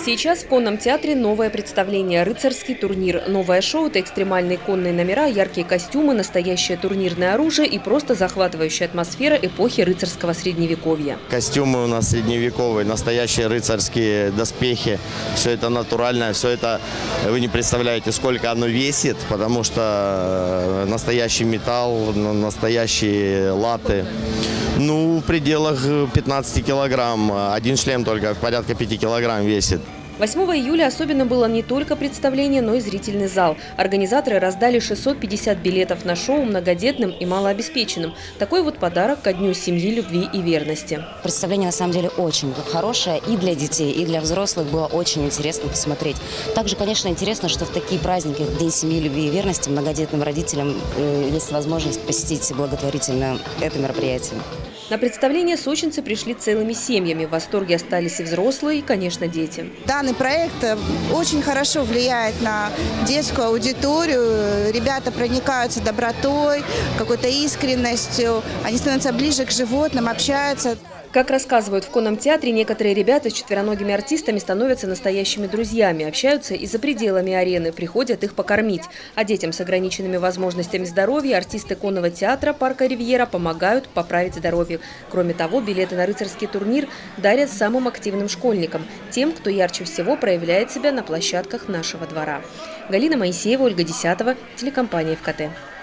Сейчас в конном театре новое представление «Рыцарский турнир». Новое шоу – это экстремальные конные номера, яркие костюмы, настоящее турнирное оружие и просто захватывающая атмосфера эпохи рыцарского средневековья. Костюмы у нас средневековые, настоящие рыцарские доспехи. Все это натуральное, все это вы не представляете, сколько оно весит, потому что настоящий металл, настоящие латы. Ну, в пределах 15 килограмм. Один шлем только порядка 5 килограмм весит. 8 июля особенно было не только представление, но и зрительный зал. Организаторы раздали 650 билетов на шоу многодетным и малообеспеченным. Такой вот подарок ко Дню семьи, любви и верности. Представление на самом деле очень хорошее и для детей, и для взрослых. Было очень интересно посмотреть. Также, конечно, интересно, что в такие праздники, как День семьи, любви и верности, многодетным родителям есть возможность посетить благотворительное это мероприятие. На представление сочинцы пришли целыми семьями. В восторге остались и взрослые, и, конечно, дети. Данный проект очень хорошо влияет на детскую аудиторию. Ребята проникаются добротой, какой-то искренностью. Они становятся ближе к животным, общаются. Как рассказывают в конном театре, некоторые ребята с четвероногими артистами становятся настоящими друзьями, общаются и за пределами арены, приходят их покормить. А детям с ограниченными возможностями здоровья артисты конного театра парка «Ривьера» помогают поправить здоровье. Кроме того, билеты на рыцарский турнир дарят самым активным школьникам, тем, кто ярче всего проявляет себя на площадках нашего двора. Галина Моисеева, Ольга Десятова, телекомпания ФКТ.